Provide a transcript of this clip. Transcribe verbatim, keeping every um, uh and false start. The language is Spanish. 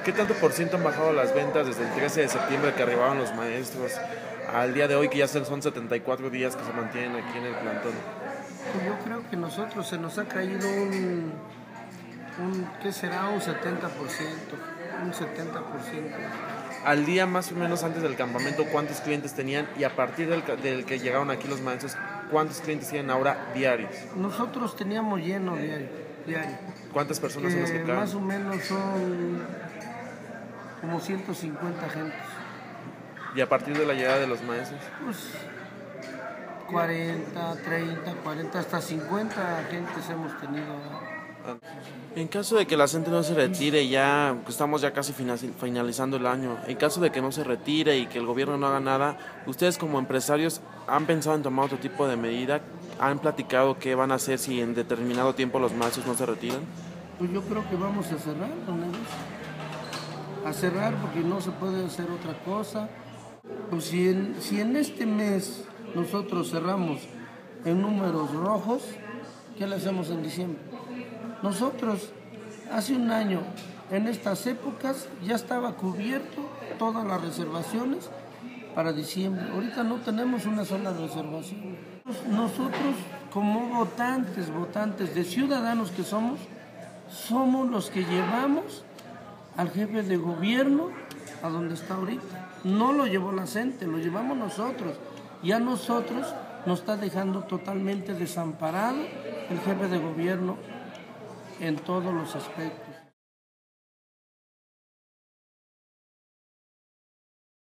¿Qué tanto por ciento han bajado las ventas desde el trece de septiembre que arribaron los maestros al día de hoy, que ya son setenta y cuatro días que se mantienen aquí en el plantón? Pues yo creo que nosotros se nos ha caído un, un ¿qué será? Un setenta por ciento, un setenta por ciento. Al día, más o menos antes del campamento, ¿cuántos clientes tenían? Y a partir del, del que llegaron aquí los maestros, ¿cuántos clientes tienen ahora diarios? Nosotros teníamos lleno diario, diario. ¿Cuántas personas son las que caben? Más o menos son como ciento cincuenta gentes. ¿Y a partir de la llegada de los maestros? Pues cuarenta, treinta, cuarenta, hasta cincuenta gentes hemos tenido. En caso de que la gente no se retire, ya estamos ya casi finalizando el año, en caso de que no se retire y que el gobierno no haga nada, ¿ustedes como empresarios han pensado en tomar otro tipo de medida? ¿Han platicado qué van a hacer si en determinado tiempo los maestros no se retiran? Pues yo creo que vamos a cerrar, don Luis. A cerrar porque no se puede hacer otra cosa. Pues si en, si en este mes nosotros cerramos en números rojos, ¿qué le hacemos en diciembre? Nosotros hace un año, en estas épocas, ya estaba cubierto todas las reservaciones para diciembre. Ahorita no tenemos una sola reservación. Nosotros, como votantes, votantes de ciudadanos que somos, somos los que llevamos al jefe de gobierno a donde está ahorita. No lo llevó la gente, lo llevamos nosotros. Y a nosotros nos está dejando totalmente desamparado el jefe de gobierno en todos los aspectos.